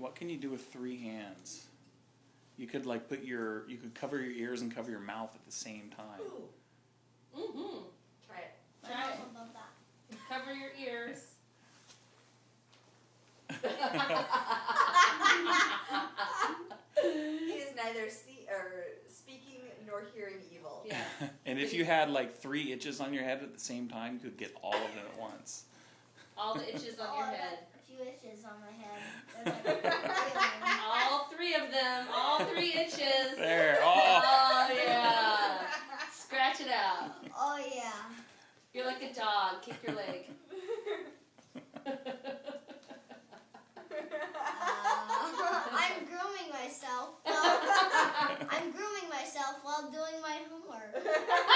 What can you do with 3 hands? You could like you could cover your ears and cover your mouth at the same time. Ooh. Mm-hmm. Try it. Try it. About that. Cover your ears. He is neither speaking nor hearing evil. Yeah. And if you had like 3 itches on your head at the same time, you could get all of them at once. All the itches on your head. A few itches on my head. All 3 of them. All 3 itches. There. Oh, yeah. Scratch it out. Oh yeah. You're like a dog. Kick your leg. I'm grooming myself. I'm grooming myself while doing my homework.